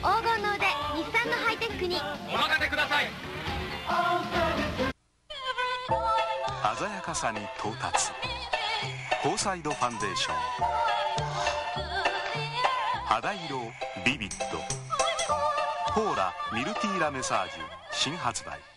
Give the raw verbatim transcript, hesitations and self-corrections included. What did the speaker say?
黄金の腕日産のハイテックにお任せください。 鮮やかさに到達、フォーサイドファンデーション、肌色ビビッド、ポーラミルティーラメサージュ新発売。